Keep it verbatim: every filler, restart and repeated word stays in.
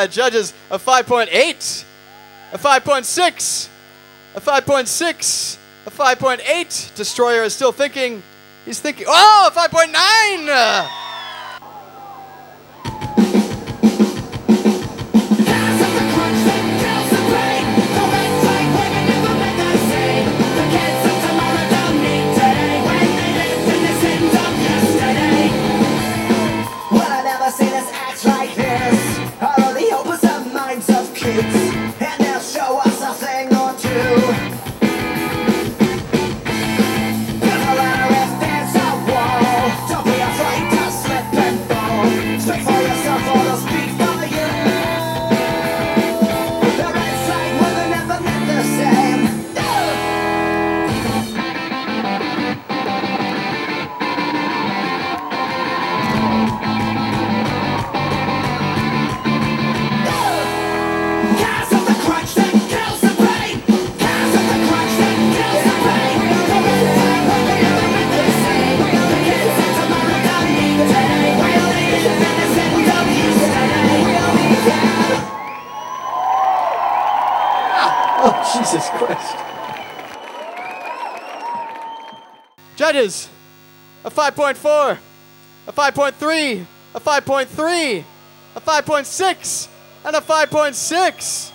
uh, judges a five point eight, a five point six, a five point six, a five point eight. Destroyer is still thinking. He's thinking. Oh, a five point nine. Oh, Jesus Christ. Judges, a five point four, a five point three, a five point three, a five point six, and a five point six.